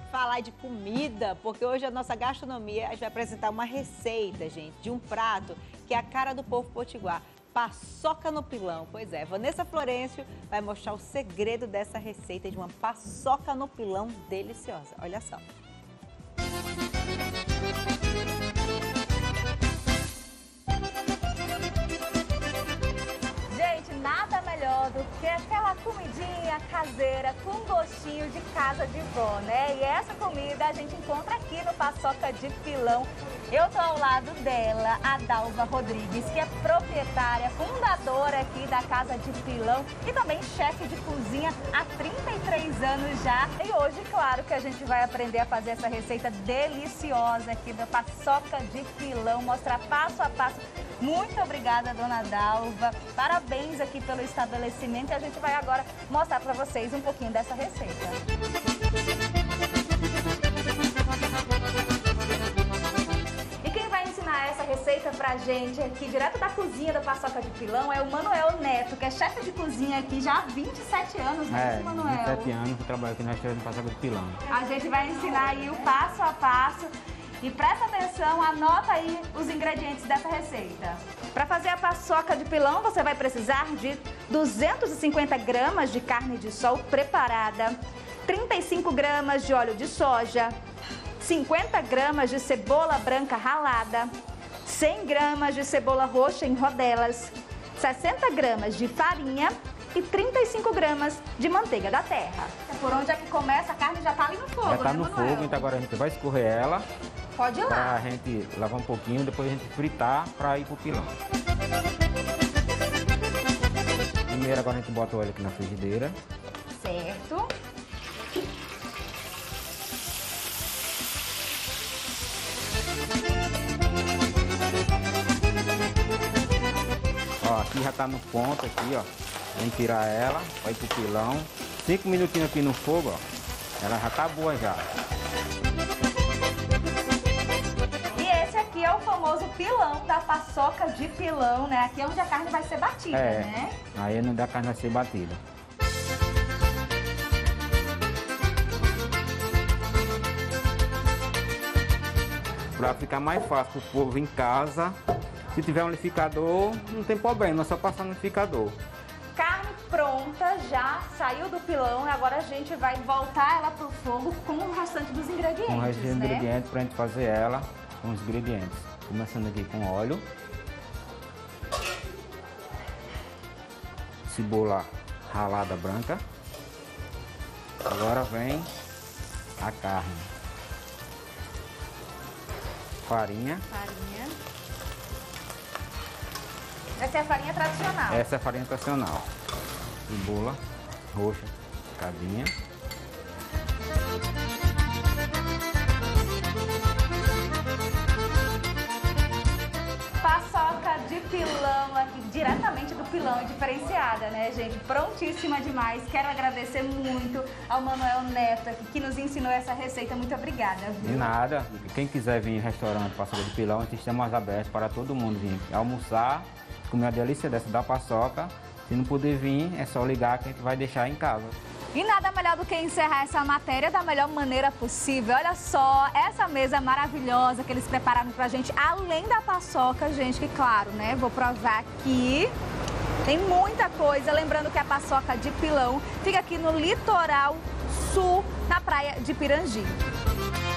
falar de comida, porque hoje a nossa gastronomia, a gente vai apresentar uma receita, gente, de um prato que é a cara do povo potiguar. Paçoca no pilão. Pois é, Vanessa Florencio vai mostrar o segredo dessa receita de uma paçoca no pilão deliciosa. Olha só. Gente, nada melhor do que aquela comidinha caseira com gostinho de casa de vó, né? E essa comida a gente encontra aqui no Paçoca de Pilão. Eu tô ao lado dela, a Dalva Rodrigues, que é proprietária, fundadora aqui da Casa de Pilão e também chefe de cozinha há 33 anos já. E hoje, claro, que a gente vai aprender a fazer essa receita deliciosa aqui da Paçoca de Pilão, mostrar passo a passo. Muito obrigada, dona Dalva. Parabéns aqui pelo estabelecimento e a gente vai agora mostrar para vocês um pouquinho dessa receita. Essa receita pra gente aqui, direto da cozinha da Paçoca de Pilão, é o Manuel Neto, que é chefe de cozinha aqui já há 27 anos, né, Manuel? 27 anos que eu trabalho aqui na restaurante Paçoca de Pilão. A gente vai ensinar aí o passo a passo e presta atenção, anota aí os ingredientes dessa receita. Para fazer a Paçoca de Pilão, você vai precisar de 250 gramas de carne de sol preparada, 35 gramas de óleo de soja, 50 gramas de cebola branca ralada, 100 gramas de cebola roxa em rodelas, 60 gramas de farinha e 35 gramas de manteiga da terra. Por onde é que começa? A carne já tá ali no fogo, já tá né, no Manuel? fogo, então agora a gente vai escorrer ela. Pode ir lá. Pra gente lavar um pouquinho, depois a gente fritar pra ir pro pilão. Primeiro agora a gente bota o óleo aqui na frigideira. Certo. Ó, aqui já tá no ponto aqui, ó. Vamos tirar ela, vai pro pilão. 5 minutinhos aqui no fogo, ó. Ela já tá boa já. E esse aqui é o famoso pilão da Paçoca de Pilão, né? Aqui é onde a carne vai ser batida, né? Aí não dá carne vai ser batida. Pra ficar mais fácil pro povo em casa, se tiver um liquidificador, não tem problema, é só passar no liquidificador. Carne pronta, já saiu do pilão e agora a gente vai voltar ela pro fogo com o restante dos ingredientes, Com o resto dos né? ingredientes pra gente fazer ela com os ingredientes. Começando aqui com óleo. Cebola ralada branca. Agora vem a carne. Farinha. Farinha. Essa é a farinha tradicional. Essa é a farinha tradicional. Cebola roxa, picadinha. Paçoca de pilão aqui, diretamente do pilão, diferenciada, né, gente? Prontíssima demais. Quero agradecer muito ao Manuel Neto aqui, que nos ensinou essa receita. Muito obrigada, viu? De nada. Quem quiser vir em restaurante Paçoca de Pilão, estamos abertos para todo mundo vir almoçar, comer a delícia dessa da paçoca. Se não puder vir, é só ligar que a gente vai deixar em casa. E nada melhor do que encerrar essa matéria da melhor maneira possível. Olha só, essa mesa maravilhosa que eles prepararam pra gente, além da paçoca, gente, que claro, né? Vou provar aqui. Tem muita coisa. Lembrando que a Paçoca de Pilão fica aqui no litoral sul, na praia de Pirangi.